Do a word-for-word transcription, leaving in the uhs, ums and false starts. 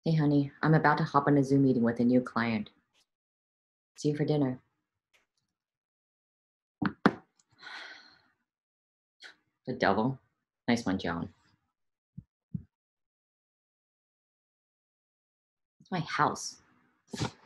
Hey, honey, I'm about to hop on a Zoom meeting with a new client. See you for dinner. The devil. Nice one, Joan. It's my house.